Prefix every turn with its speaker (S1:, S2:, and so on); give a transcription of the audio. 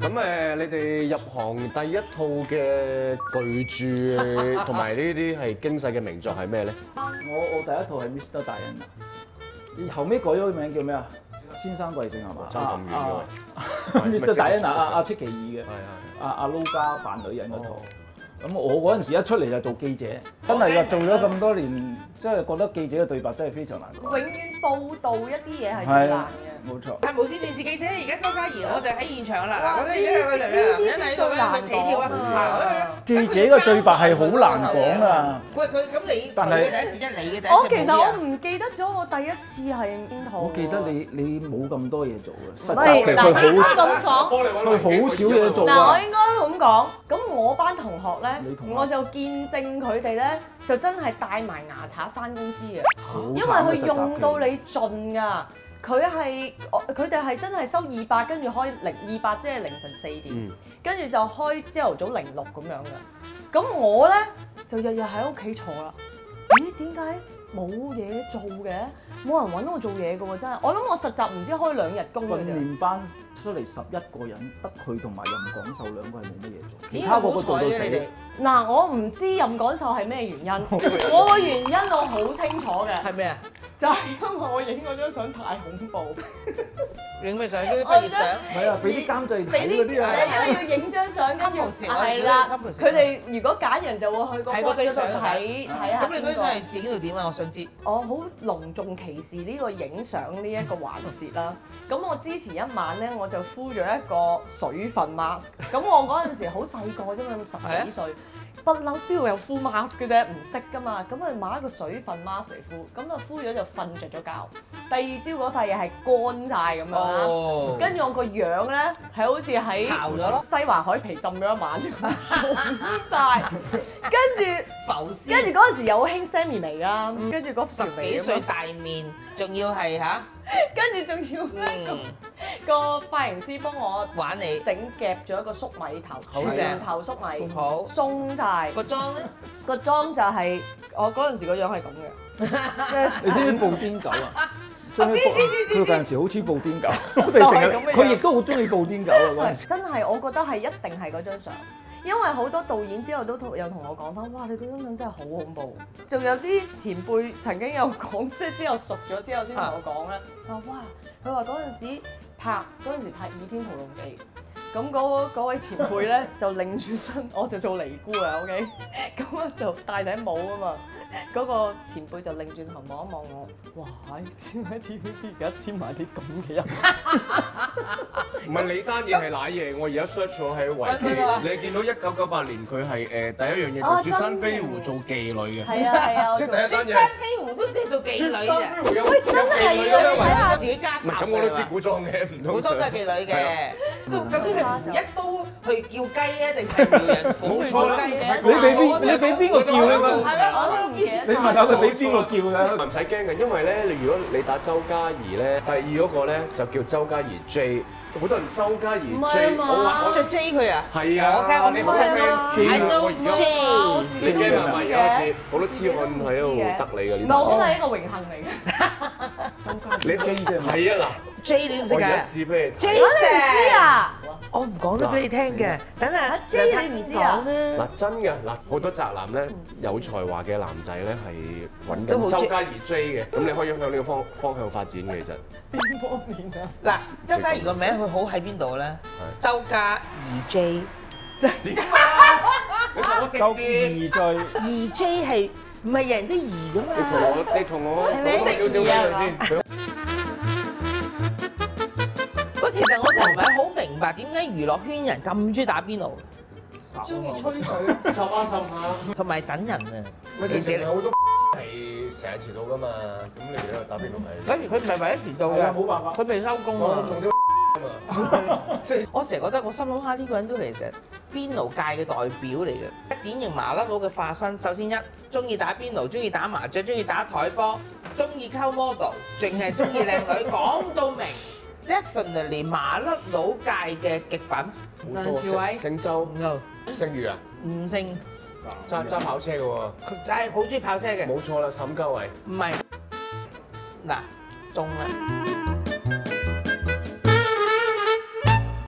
S1: 你哋入行第一套嘅巨著同埋呢啲係驚世嘅名作係咩咧？
S2: 我第一套係 Mr. 大人啊，後尾改咗個名叫咩啊？先生貴姓係嘛？
S1: 爭咁遠嘅
S2: ，Mr. 大人阿戚其義嘅，阿撈家扮女人嗰套。咁我嗰陣時一出嚟就做記者，真係㗎，做咗咁多年，真係覺得記者嘅對白真係非常難講。
S3: 永遠報導一啲嘢係最難嘅。
S2: 冇錯。
S4: 係無線電視記者，而家周嘉怡我就喺現場啦。嗱，咁呢啲先最難講啊！
S2: 記者嘅對白係好難講啊！
S4: 喂，佢咁你
S2: 但係
S4: 嘅第一次，即係你嘅第一次。
S3: 我其實我唔記得咗我第一次係邊套。
S2: 我記得你冇咁多嘢做嘅，實
S3: 係
S2: 習期
S3: 嗱，應該
S2: 佢
S3: 咁講。
S2: 好少嘢做
S3: 嗱，我
S2: 啊！
S3: 應該咁講。咁我班同學咧
S2: 你同，學
S3: 我就見證佢哋咧，就真係帶埋牙刷翻公司嘅，因為
S2: 好慘嘅
S3: 佢用到你盡㗎。佢哋係真係收200，跟住開200，即係凌晨4點，跟住就開朝頭早06咁樣嘅。咁我咧就日日喺屋企坐啦。咦？點解冇嘢做嘅？冇人揾我做嘢嘅喎，真係。我諗我實習唔知開2日工嘅
S2: 訓
S3: 啫。
S2: 練班出嚟11個人，得佢同埋任廣秀兩個係冇乜嘢做，其
S4: 咦
S2: 他個個做到
S4: 好彩嘅你哋
S2: 死。
S3: 嗱，我唔知任趕秀係咩原因，我個原因我好清楚嘅，
S4: 係咩啊？
S3: 就係因為我影嗰張相太恐怖，
S4: 影咩相？嗰啲畢業相。
S2: 唔係啊，俾啲監製
S3: 俾啲
S2: 睇嗰啲啊！
S3: 你要影張相，跟住
S4: 同時我哋
S3: 係啦，
S4: 同時
S3: 佢哋如果揀人就會去個
S4: 睇嗰
S3: blog 嗰
S4: 堆相
S3: 度睇下。
S4: 咁你嗰啲相係自己度點啊？我想知。
S3: 我好隆重其事呢個影相呢一個環節啦。咁我之前一晚咧，我就敷咗一個水分 mask。咁我嗰陣時好細個啫嘛，10幾歲，不嬲邊度有敷 mask 嘅啫，唔識噶嘛。咁啊買一個水分 mask 嚟敷，咁啊敷咗就瞓着咗覺。第二朝嗰塊嘢係乾晒咁樣啦，跟住我個樣咧係好似喺
S4: 巢咗咯
S3: 西環海皮浸咗一晚，腫晒。跟住
S4: 浮絲。
S3: 跟住嗰陣時又好興 Sammy 嚟啦，跟住嗰條
S4: 10
S3: 眉咁樣
S4: 幾歲大面，仲要係嚇
S3: 跟住仲要咧個髮型師幫我
S4: 玩你
S3: 整夾咗一個粟米頭，
S4: 好正
S3: 全頭粟米，
S4: 好
S3: 鬆晒。
S4: 個妝咧。
S3: 個妝就係我嗰陣時個樣係咁嘅，
S2: 你知唔知布甸狗啊？佢嗰陣時好似布甸狗，我哋
S3: 就係
S2: 成日
S3: 咁嘅樣
S2: 佢亦都好中意布甸狗啊嗰陣時。
S3: 真係我覺得係一定係嗰張相，因為好多導演之後都有同我講翻，哇！你嗰張相真係好恐怖。仲有啲前輩曾經有講，即係之後熟咗之後先同我講咧，佢話哇，佢話嗰陣時拍《倚天屠龍記》。咁嗰位前輩咧就擰轉身，我就做尼姑啊 ，OK， 咁啊就戴頂帽啊嘛，嗰個前輩就擰轉頭望一望我，哇！點解 TVB 而家簽埋啲咁嘅人？
S1: 唔係你單嘢係賴嘢，我而家 search 咗喺維基，你見到1998年佢係第一樣嘢就雪山飛狐做妓女嘅，
S3: 係啊係啊，
S1: 即係第一單嘢。
S4: 雪山飛狐都只係做妓女
S1: 雪山
S4: 嘅，
S1: 飛狐有
S3: 喂真係
S1: 有妓女
S3: 啊！
S1: 嘅位
S3: 你睇下
S4: 自己家
S1: 唔係
S4: 產
S1: 咁我都知
S4: 嘅。
S1: 古裝嘅，唔通
S4: 古裝都係妓女嘅，究竟係一刀去叫雞啊，定係苗人虎去叫雞啊？
S2: 你俾邊個叫呢個？
S4: 係啊，我
S3: 我都唔記得
S2: 你問下佢俾邊個叫㗎？
S1: 唔使驚嘅，因為咧，你如果你打周嘉怡咧，第二嗰個咧就叫周嘉怡 J，好多人周嘉怡
S3: 唔係
S1: J，
S3: 啊嘛
S1: 我話
S4: 我想追佢啊！
S1: 係啊，
S4: 我驚我
S1: 你好
S3: 唔係啊
S1: fans 我而家你驚係咪有一次好多痴漢喺度得你㗎？
S3: 唔
S1: 呢度
S3: 係我覺得係一個榮幸嚟嘅。
S1: 你
S2: 機啫嘛。
S1: 係啊
S4: J 你唔識
S1: 嗱，我而家
S4: 㗎
S1: 試俾你睇。
S4: ？J
S3: 我哋唔知啊，
S4: 我唔講得俾你聽嘅，等下
S3: J 你唔知啊？
S1: 嗱真嘅嗱，好多宅男咧有才華嘅男仔咧係揾
S4: 都好
S1: 緊周嘉怡 J 嘅，咁你可以向呢個方向發展嘅其實。
S3: 邊方面啊？
S4: 嗱，周嘉怡個名佢好喺邊度咧？周嘉怡 J，
S1: 點啊？你同我食
S2: 周
S1: 字。
S2: 二再
S4: 怡 J 係唔係人人都怡噶嘛？
S1: 你同我
S4: 係咪
S1: 講少少俾佢先。
S4: 喂，其實我就唔係好明白點解娛樂圈人咁中意打邊爐，
S3: 中意吹水。
S1: 十下。
S4: 同埋等人啊！
S1: 喂，其實有好多係成日遲到噶嘛，咁你而家打邊爐係。
S4: 假如佢唔係為咗遲到
S2: 係啊，
S4: 嘅，
S2: 冇辦法。
S4: 佢未收工啊！
S1: 我仲啲嘛，即係
S4: 我成日覺得我心諗下呢個人都嚟成邊爐界嘅代表嚟嘅，典型麻甩佬嘅化身。首先中意打邊爐，中意打麻雀，中意打台波，中意溝 model，淨係中意靚女，講到明 definitely 麻甩佬界嘅極品。
S3: 梁朝偉
S1: 姓周、
S4: No，
S1: 姓余啊，
S4: 唔姓，
S1: 揸跑車嘅喎，
S4: 佢就係好中意跑車嘅，
S1: 冇錯啦，沈嘉慧。
S4: 唔係嗱中啦。